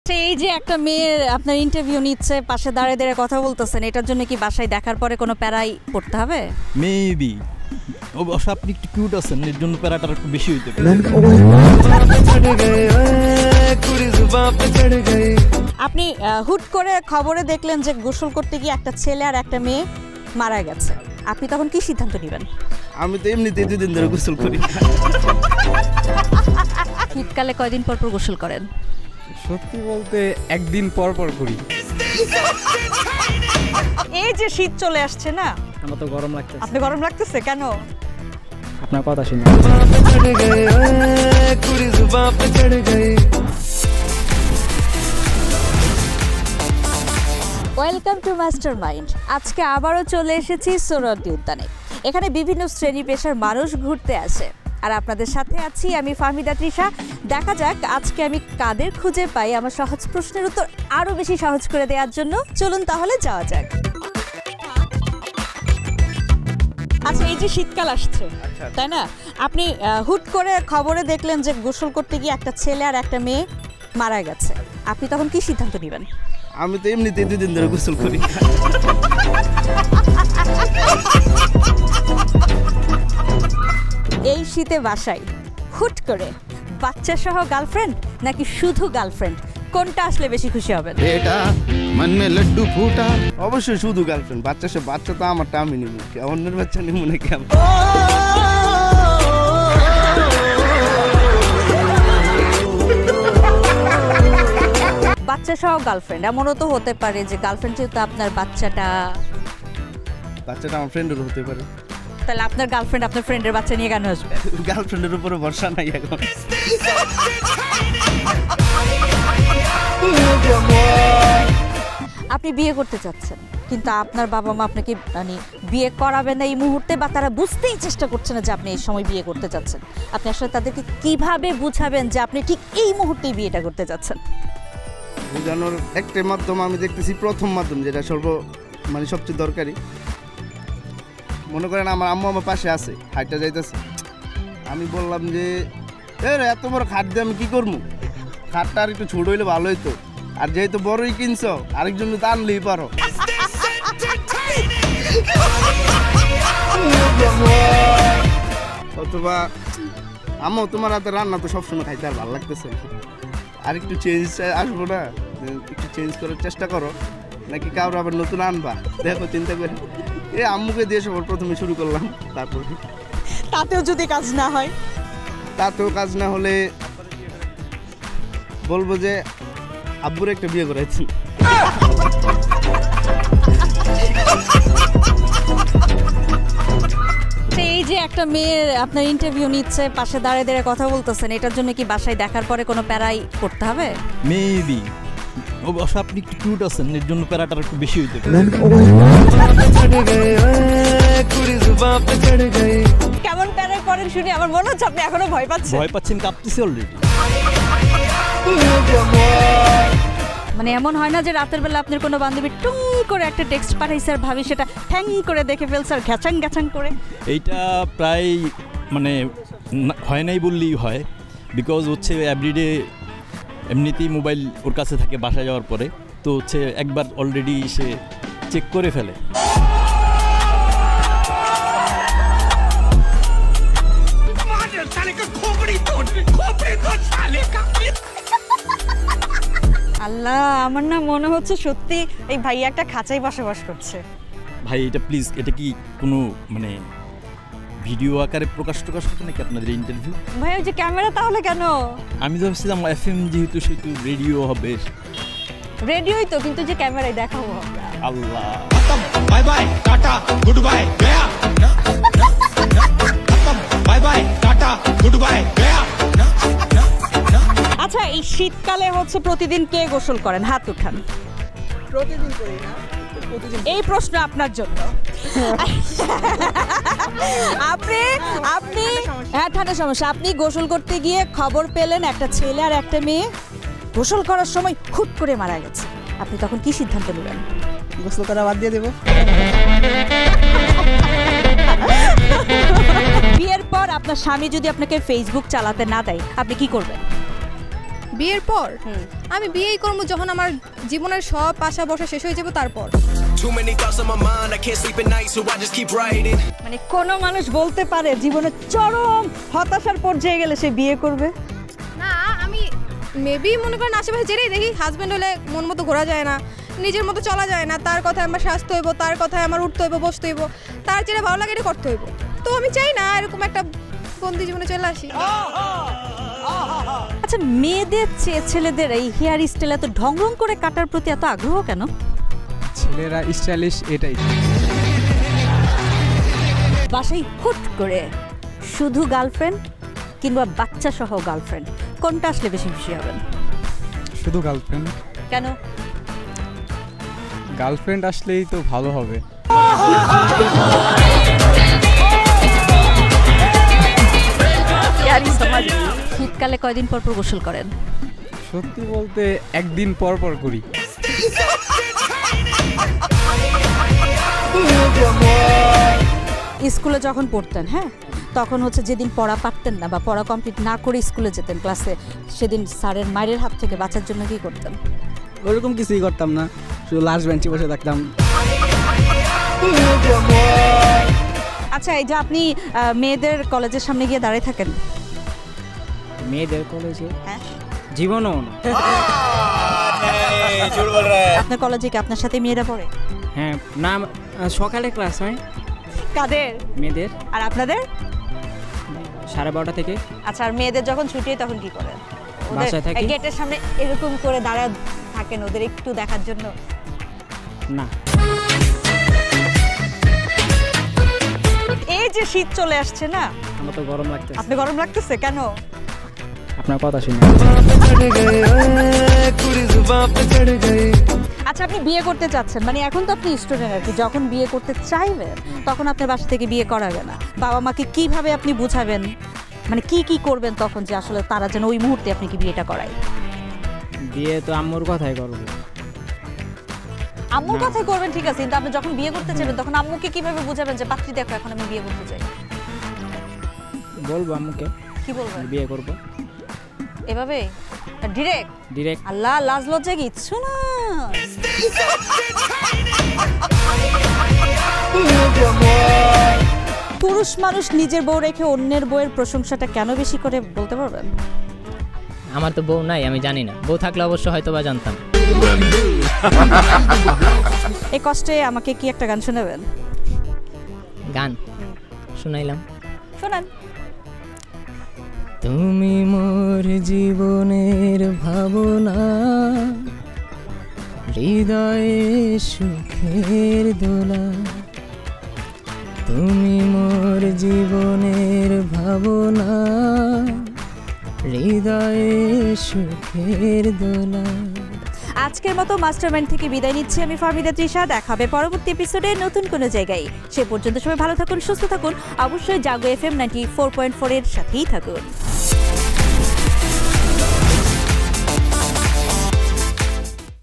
এই যে একটা মেয়ে আপনার ইন্টারভিউ নিচ্ছে, পাশে দাঁড়িয়ে দাঁড়িয়ে কথা বলতেছেন, এটার জন্য কি বাসায় দেখার পরে কোনো প্যারাই পড়তে হবে? মেবি অবশ্য আপনি একটু কিউট আছেন, এর জন্য প্যারাটার একটু বেশি হইতে পারে। আপনি হুট করে খবরে দেখলেন যে গোসল করতে গিয়ে একটা ছেলে আর একটা মেয়ে মারা গেছে, আপনি তখন কি সিদ্ধান্ত নেবেন? আমি তো এমনিতেই 2 দিন ধরে গোসল করি। শীতকালে কয়দিন পর পর গোসল করেন? সত্যি বলতে একদিন পর পর করি। এই যে শীত চলে আসছে না, আমার তো গরম লাগতেছে। আপনি গরম লাগতেছে কেন? আপনার কথা শুনে। Welcome to master mind. আজকে আবারও চলে এসেছি সোহরাওয়ার্দী উদ্যানে। এখানে বিভিন্ন শ্রেণী পেশার মানুষ ঘুরতে আসে, আর আপনাদের সাথে আছি আমি ফাহমিদা তৃষা। দেখা যাক আজকে আমি কাদের খুঁজে পাই আমার সহজ প্রশ্নের উত্তর আরও বেশি সহজ করে দেওয়ার জন্য। চলুন তাহলে যাওয়া যাক। আচ্ছা, এই যে শীতকাল আসছে, তাই না? আপনি হুট করে খবরে দেখলেন যে গোসল করতে গিয়ে একটা ছেলে আর একটা মেয়ে মারা গেছে, আপনি তখন কি সিদ্ধান্ত নেবেন? আমি তো এমনিতেই 2 দিন ধরে গোসল করি। এই শীতে বাসায় হুট করে বাচ্চা সহ গার্লফ্রেন্ড নাকি শুধু গার্লফ্রেন্ড, কোনটা আসলে বেশি খুশি হবেন? বেটা মন মে লাড্ডু ফুটা। অবশ্যই শুধু গার্লফ্রেন্ড। বাচ্চা তো আমারটা আমি নিব, অন্যের বাচ্চা নিব না কেন? বাচ্চা সহ গার্লফ্রেন্ড, এমনও তো হতে পারে যে গার্লফ্রেন্ড যেহেতু আপনার বাচ্চাটা আমার ফ্রেন্ডেরও হতে পারে। তাহলে আপনার গার্লফ্রেন্ড আপনার ফ্রেন্ডের বাচ্চা নিয়ে কেন আসবে? গার্লফ্রেন্ডের উপরে ভরসা নাই এখন। আপনি বিয়ে করতে চাচ্ছেন, কিন্তু আপনার বাবা মা আপনাকে মানে বিয়ে করাবে না এই মুহূর্তে, বা তারা বুঝতেই চেষ্টা করছে না যে আপনি এই সময় বিয়ে করতে চাচ্ছেন। আপনি আসলে তাদেরকে কিভাবে বুঝাবেন যে আপনি ঠিক এই মুহূর্তেই বিয়েটা করতে চাচ্ছেন? বোঝানোর একটাই মাধ্যম আমি দেখতেছি, প্রথম মাধ্যম যেটা সবচেয়ে দরকারি। মনে করেন আমার আম্মু আমার পাশে আছে, হাইটটা যাইতেছে, আমি বললাম যে এত বড় খাট দিয়ে আমি কি করবো, খাটটা আর একটু ছোট হইলে ভালো হইতো, আর যেহেতু বড়ই কিনছো আরেকজন তো আনলেই পারো। অথবা আম্মু তোমার হাতে রান্না তো সবসময় খাইতে আর ভালো লাগতেছে, আর একটু চেঞ্জ আসবো না, একটু চেঞ্জ করার চেষ্টা করো, নাকি কারো আবার নতুন আনবা, দেখো চিন্তা করে। আম্মুকে দিয়ে সবার প্রথমে শুরু করলাম, তারপর তাতেও যদি কাজ না হয়, তাতেও কাজ না হলে বলবো যে আব্বুর একটা বিয়ে করেছি। এই যে একটা মেয়ে আপনার ইন্টারভিউ নিচ্ছে, পাশে দাঁড়িয়ে দাঁড়িয়ে কথা বলতেছেন, এটার জন্য কি বাসায় দেখার পরে কোনো প্যারাই পড়তে হবে? মেবি অবশ্য আপনি একটু কিউট আছেন, এর জন্য প্যারাটার একটু বেশি হইতে পারে। কেমন প্যারাই পড়েন শুনি? আমার মনে হচ্ছে আপনি এখনো ভয় পাচ্ছেন, কাঁপতেছে অলরেডি। মানে এমন হয় না যে রাতের বেলা আপনার কোনো বান্ধবী টুং করে একটা টেক্সট পাঠাইছে আর ভাবি সেটা ঠ্যাং করে দেখে ফেলছে আর ঘ্যাচাং ঘ্যাচাং করে? এইটা প্রায় মানে হয় নাই বললেই হয়, বিকজ হচ্ছে এভরিডে এমনিতেই মোবাইল ওর কাছে থাকে বাসায় যাওয়ার পরে, তো হচ্ছে একবার অলরেডি সে চেক করে ফেলে। আল্লাহ, আমার না মনে হচ্ছে সত্যি এই ভাইয়া একটা খাঁচাই বসবাস করছে। ভাই এটা প্লিজ, এটা কি কোনো মানে ভিডিও আকারে প্রকাশ হতো নাকি আপনাদের ইন্টারভিউ? ভাই ওই যে ক্যামেরা তাহলে কেন? আমি তো ভাবছিলাম এফএম যেহেতু সেহেতু রেডিও হবে। রেডিওই তো, কিন্তু যে ক্যামেরায় দেখাবো আমরা। আল্লাহ, bye bye tata goodbye গয়া, bye bye tata goodbye গয়া। আচ্ছা, এই শীতকালে হচ্ছে প্রতিদিন কে গোসল করেন? হাত উঠান। প্রতিদিন করি না, এই প্রশ্ন আপনার জন্য। আপনি হ্যাঁ, ঠান্ডা সমস্যা। আপনি গোসল করতে গিয়ে খবর পেলেন একটা ছেলে আর একটা মেয়ে গোসল করার সময় হুট করে মারা গেছে, আপনি তখন কি সিদ্ধান্ত নেবেন? গোসল করা বাদ দিয়ে দেব। বিয়ের পর আপনার স্বামী যদি আপনাকে ফেসবুক চালাতে না দেয়, আপনি কি করবেন? বিয়ের পর আমি বিয়েই করবো যখন আমার জীবনের সব আশা বসা শেষ হয়ে যাবে তারপর। মানে কোনো মানুষ বলতে পারে জীবনের চরম হতাশার পর্যায়ে গেলে সে বিয়ে করবে? না, আমি মেবি মনে করেন আশেপাশে যেটাই দেখি হাজব্যান্ড হলে মন মতো ঘোরা যায় না, নিজের মতো চলা যায় না, তার কথায় আমার স্বাস্থ্য হইব, তার কথায় আমার উঠতে হইব, বসতে হইব, তার যেটা ভালো লাগে এটা করতে হইব। তো আমি চাই না এরকম একটা বন্দি জীবনে চলে আসি। আচ্ছা, মেয়েদের ছেলেদের এই হেয়ার স্টাইল এত ঢং ঢং করে কাটার প্রতি এত আগ্রহ কেন? ছেলেরা স্টাইলিশ এটাই। বাসায় হুট করে শুধু গার্লফ্রেন্ড কিংবা বাচ্চা সহ গার্লফ্রেন্ড, কোনটা আসলে বেশি খুশি হবেন? শুধু গার্লফ্রেন্ড। কেন? গার্লফ্রেন্ড আসলেই তো ভালো হবে। শীতকালে কয়দিন পর পর গোসল করেন? সত্যি বলতে একদিন পর পর করি। স্কুলে যখন পড়তেন, হ্যাঁ, তখন হচ্ছে যেদিন পড়া পারতেন না বা পড়া কমপ্লিট না করে স্কুলে যেতেন ক্লাসে, সেদিন স্যারের মায়ের হাত থেকে বাঁচার জন্য কি করতেন? ওরকম কিছুই করতাম না, শুধু লাস্ট বেঞ্চে বসে থাকতাম। আচ্ছা, এই যে আপনি মেয়েদের কলেজের সামনে গিয়ে দাঁড়িয়ে থাকেন, মেয়েদের কলেজে হ্যাঁ, জীবনও না। আপনার কলেজে কি আপনার সাথে মেয়েরা পড়ে? হ্যাঁ, না, সকালে ক্লাস হয় কাদের? মেয়েদের। আর আপনাদের? 12:30 থেকে। আচ্ছা, আর মেয়েদের যখন ছুটি হয় তখন কি করেন? বাসায় থাকি। গেটের সামনে এরকম করে দাঁড়ায় থাকেন ওদের একটু দেখার জন্য? না। এই যে শীত চলে আসছে না, আমার তো গরম লাগতেছে। আপনি গরম লাগতেছে কেন? আপনার কথা শুনে। আচ্ছা, আপনি বিয়ে করতে চাচ্ছেন, মানে এখন তো আপনি স্টুডেন্ট আর কি, যখন বিয়ে করতে চাইবেন তখন আপনার বাসা থেকে বিয়ে করাবে না, বাবা মাকে কিভাবে আপনি বুঝাবেন, মানে কি করবেন তখন যে আসলে তারা যেন ওই মুহূর্তে আপনি কি বিয়েটা করায়? বিয়ে তো আম্মুর কথাই করবো। আম্মুর কথাই করবেন, ঠিক আছে, কিন্তু আপনি যখন বিয়ে করতে চাইবেন তখন আম্মুকে কিভাবে বুঝাবেন যে পাত্রী দেখো এখন আমি বিয়ে করতে চাই? বলবো আম্মুকে। কি বলবেন? বিয়ে করবো এভাবে ডিরেক্ট? আল্লাহ, লাজ লজ্জা কিচ্ছু না। পুরুষ মানুষ নিজের বউ রেখে অন্যের বউয়ের প্রশংসাটা কেন বেশি করে বলতে পারবেন? আমার তো বউ নাই, আমি জানি না। বউ থাকলে অবশ্য হয়তো বা জানতাম। এই কষ্টে আমাকে কি একটা গান শোনাবেন? গান শুনাইলাম, শোনান। তুমি মোর জীবনের ভাবনা, হৃদয়ে সুখের দোলা। তুমি মোর জীবনের ভাবনা, হৃদয়ে সুখের দোলা। আজকের মতো মাস্টারমাইন্ড থেকে বিদায় নিচ্ছি আমি ফাহমিদা তৃষা। দেখাবে পরবর্তী এপিসোডে নতুন কোনো জায়গায়। সে পর্যন্ত সবাই ভালো থাকুন, সুস্থ থাকুন, অবশ্যই জাগো FM 94.4 এর সাথেই থাকুন।